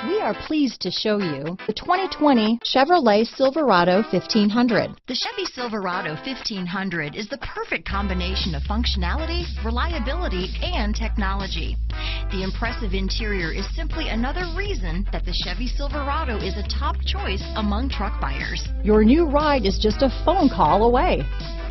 We are pleased to show you the 2020 Chevrolet Silverado 1500. The Chevy Silverado 1500 is the perfect combination of functionality, reliability, and technology. The impressive interior is simply another reason that the Chevy Silverado is a top choice among truck buyers. Your new ride is just a phone call away.